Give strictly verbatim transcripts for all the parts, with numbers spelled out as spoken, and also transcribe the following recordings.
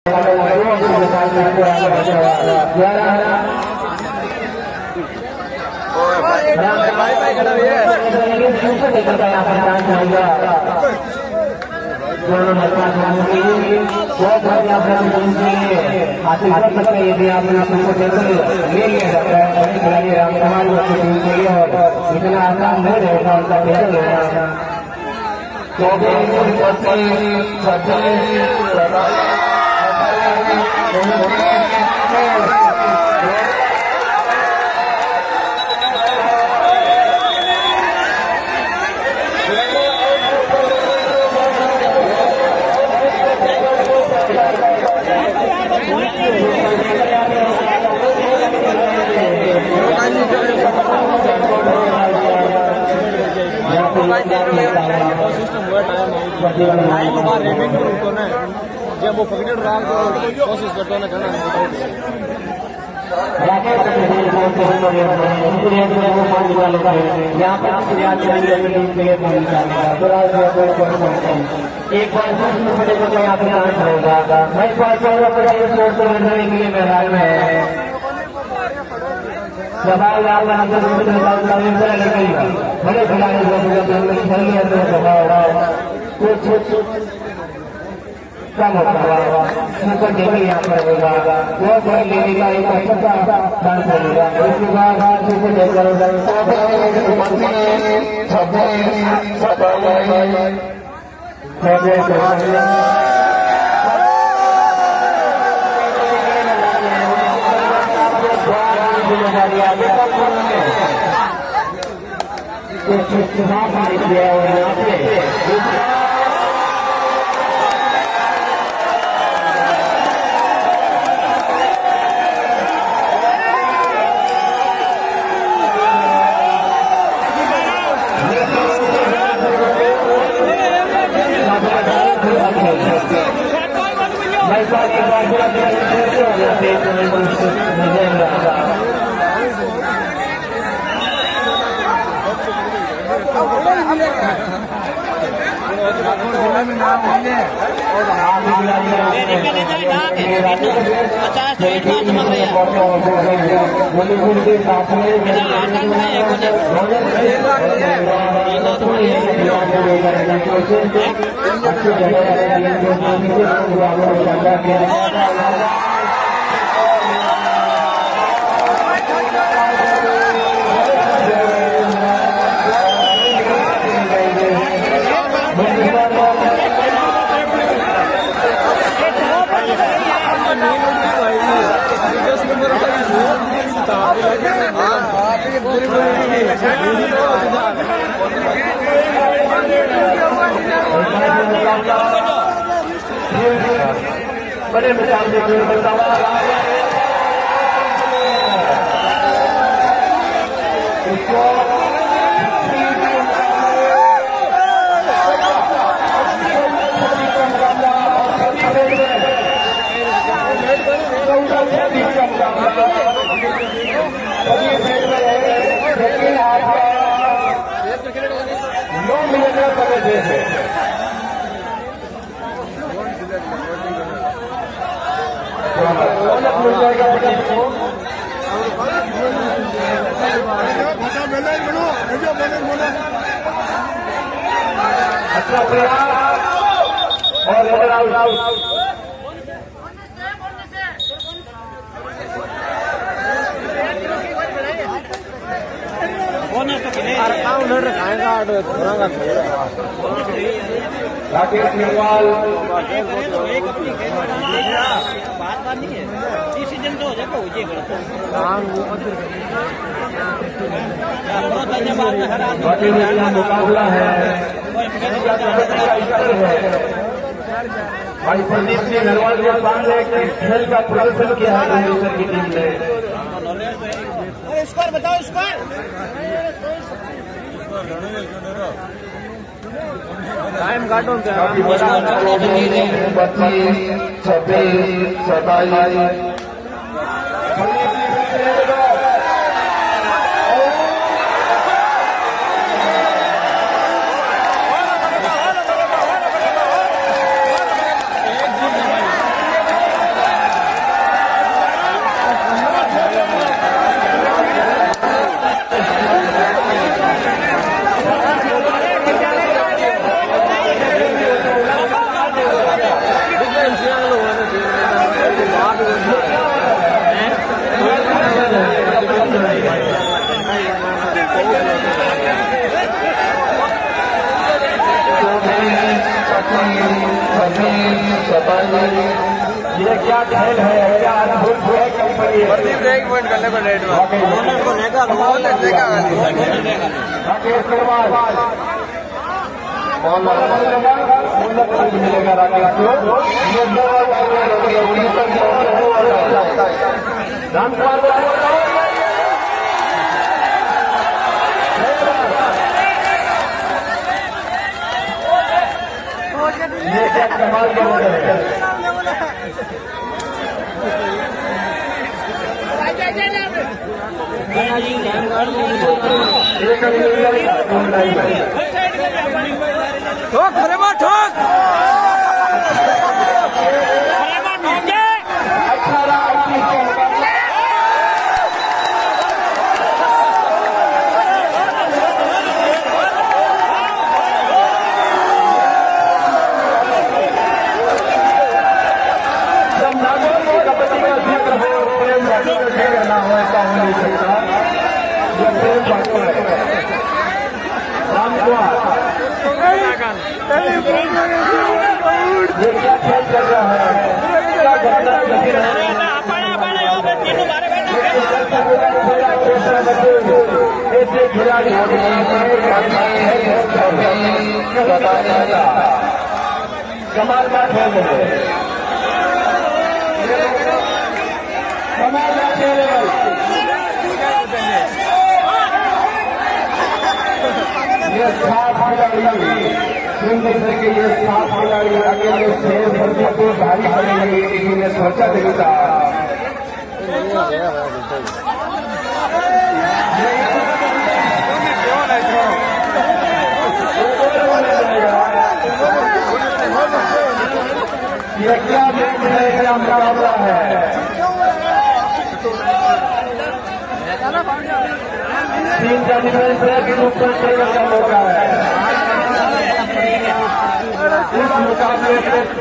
दोनों नजर बहुत बढ़िया हासिल यदि आपने आपको ले लिया जाता है खिलाड़ी रामकुमार टीम के लिए और इतना आसान नहीं रहेगा उनका बेहतर रहेगा। जब वो पकड़े कोशिश करते हैं यहाँ पर एक बार यहाँ पे डांस होगा मैं के लिए मैदान में है सवाल बड़े खिलाड़ी कम होता हुआ सुपर टीवी यहाँ पर होगा वो बॉल लेने का एक अच्छा डांस होगा उसके बाद सुपर टेक करेगा पचास तो एक बात समझ रहे हैं बड़े मिसाल नौ मिनट का समय दे मिल जाएगा अच्छा प्रयास और राकेश निर्वाल बात बात नहीं है सीजन तो हो जाएगा हो जाएगा मुकाबला है भाई प्रदीप सिंह नरवाल के सामने खेल का प्रदर्शन किया है की टीम ने। स्कोर बताओ स्कोर टाइम काटो पच्चीस छब्बीस सताईस ये क्या खेल है, क्या अद्भुत है कंपनी। प्रदीप एक पॉइंट करने पर रेड में ओनर को लेगा ओनर देगा राकेश कुमार मिलेगा राकेश ये क्या कमाल के मॉडल है। ठोक प्रेमा ठोक करना हो ऐसा हो नहीं सकता। यह प्रेम बातों है। राम कुमार ये क्या खेल चल रहा है, क्या घटना घटी है। ऐसे खिलाड़ी कमाल का खेल है, कमाल का खेल है। ये सात खिलाड़ी सुंदर के ये सात खिलाड़ी अकेले शेर भरती को भारी पड़ेगी, किसी ने सोचा नहीं था। ये क्या मैच है, क्या मुकाबला है। तीन का डिफेंस है, ऊपर टेबल का मौका है। इस मुकाबले में इस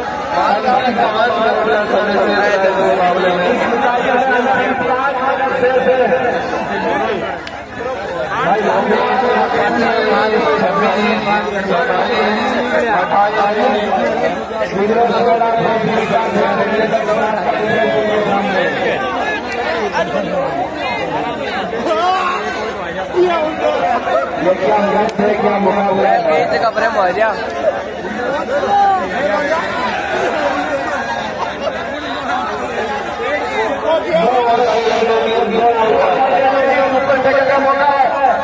मुकाबले में पांच मिनट से भाई ये क्या मैच है, क्या मुकाबला है। जगह प्रेम हो गया ऊपर जगह का मौका है,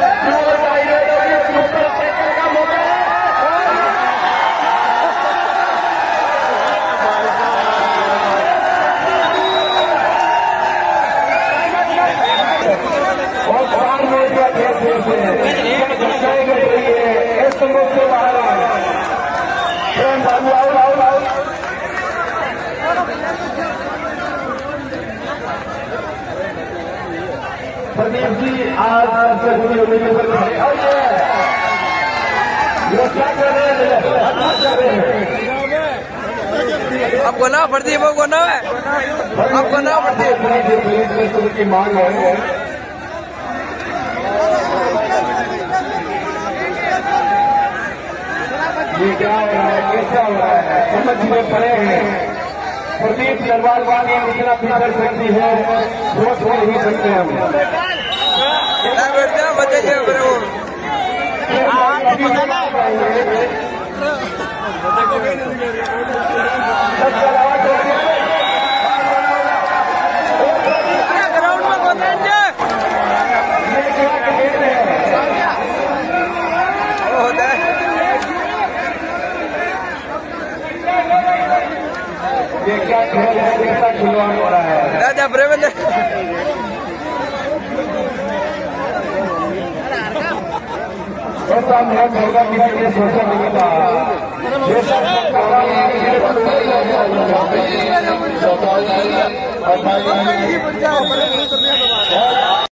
प्रदीप जी आज सबसे बड़ी उम्मीद पर खड़े और ये क्या कर रहे हैं, क्या कर रहे हैं। आपको ना प्रदीप आपको ना है आपको ना प्रदीप की मांग है। ये क्या हो रहा है, कैसा हो रहा है, समझ में पड़े हैं। प्रदीप तलवार वाली इतना भी कर सकती है, सोच भी नहीं सकते हम। बचे ग्राउंड में ये क्या खेल है, कैसा खिलवाड़ हो रहा है। राजा प्रेम ऐसा मैच होगा कि ये सोचा नहीं था। ये सब